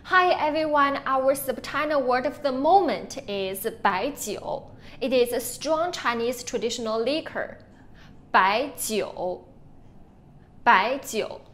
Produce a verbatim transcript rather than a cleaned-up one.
Hi everyone, our SupChina word of the moment is báijiù. It is a strong Chinese traditional liquor. Baijiu. Baijiu.